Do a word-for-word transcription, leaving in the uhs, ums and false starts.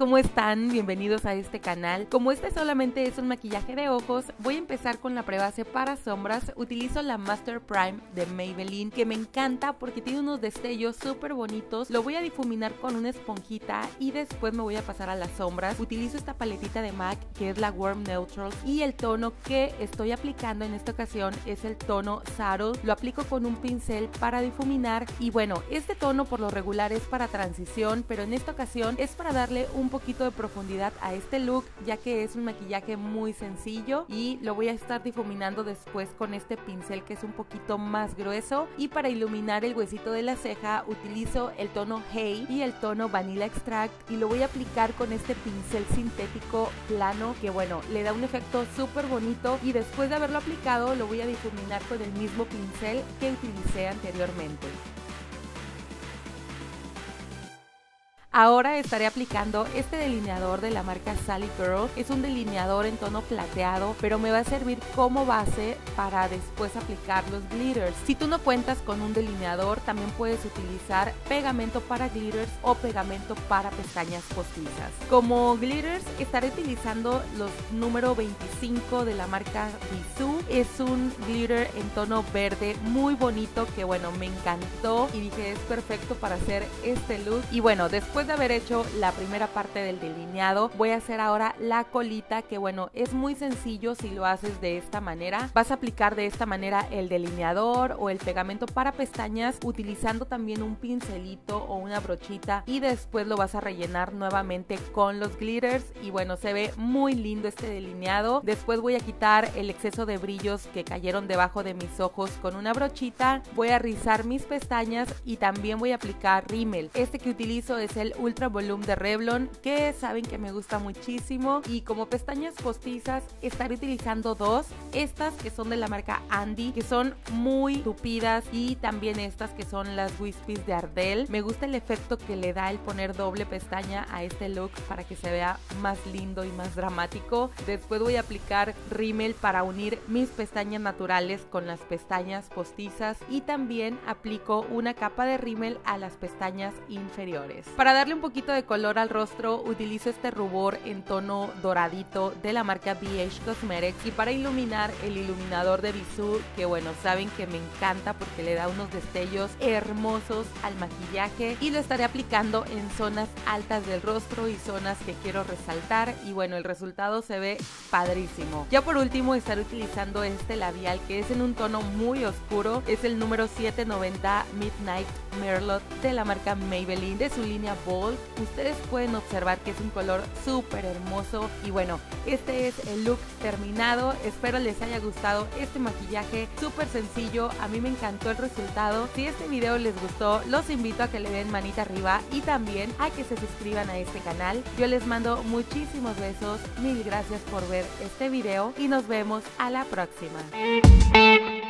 ¿cómo están? Bienvenidos a este canal. Como este solamente es un maquillaje de ojos, voy a empezar con la prebase para sombras. Utilizo la Master Prime de Maybelline, que me encanta porque tiene unos destellos súper bonitos. Lo voy a difuminar con una esponjita y después me voy a pasar a las sombras. Utilizo esta paletita de MAC que es la Warm Neutral y el tono que estoy aplicando en esta ocasión es el tono Subtle. Lo aplico con un pincel para difuminar y bueno, este tono por lo regular es para transición, pero en esta ocasión es para darle un poquito de profundidad a este look, ya que es un maquillaje muy sencillo y lo voy a estar difuminando después con este pincel que es un poquito más grueso. Y para iluminar el huesito de la ceja utilizo el tono Hey y el tono Vanilla Extract y lo voy a aplicar con este pincel sintético plano que bueno, le da un efecto súper bonito y después de haberlo aplicado lo voy a difuminar con el mismo pincel que utilicé anteriormente. Ahora estaré aplicando este delineador de la marca Sally Girl. Es un delineador en tono plateado, pero me va a servir como base para después aplicar los glitters. Si tú no cuentas con un delineador, también puedes utilizar pegamento para glitters o pegamento para pestañas postizas. Como glitters estaré utilizando los número veinticinco de la marca Bisú. Es un glitter en tono verde muy bonito que bueno, me encantó y dije es perfecto para hacer este look. Y bueno, después de haber hecho la primera parte del delineado, voy a hacer ahora la colita, que bueno, es muy sencillo si lo haces de esta manera. Vas a aplicar de esta manera el delineador o el pegamento para pestañas utilizando también un pincelito o una brochita y después lo vas a rellenar nuevamente con los glitters y bueno, se ve muy lindo este delineado. Después voy a quitar el exceso de brillos que cayeron debajo de mis ojos con una brochita. Voy a rizar mis pestañas y también voy a aplicar rímel. Este que utilizo es el Ultra Volume de Revlon, que saben que me gusta muchísimo. Y como pestañas postizas estaré utilizando dos, estas que son de la marca Andy, que son muy tupidas, y también estas que son las Wispies de Ardell. Me gusta el efecto que le da el poner doble pestaña a este look para que se vea más lindo y más dramático. Después voy a aplicar rímel para unir mis pestañas naturales con las pestañas postizas y también aplico una capa de rímel a las pestañas inferiores. Para darle un poquito de color al rostro utilizo este rubor en tono doradito de la marca B H Cosmetics y para iluminar el iluminador de Bisú, que bueno, saben que me encanta porque le da unos destellos hermosos al maquillaje y lo estaré aplicando en zonas altas del rostro y zonas que quiero resaltar y bueno, el resultado se ve padrísimo. Ya por último estaré utilizando este labial que es en un tono muy oscuro, es el número setecientos noventa Midnight Merlot de la marca Maybelline de su línea Bold. Ustedes pueden observar que es un color súper hermoso y bueno, este es el look terminado. Espero les haya gustado este maquillaje súper sencillo, a mí me encantó el resultado. Si este video les gustó, los invito a que le den manita arriba y también a que se suscriban a este canal. Yo les mando muchísimos besos, mil gracias por ver este video y nos vemos a la próxima.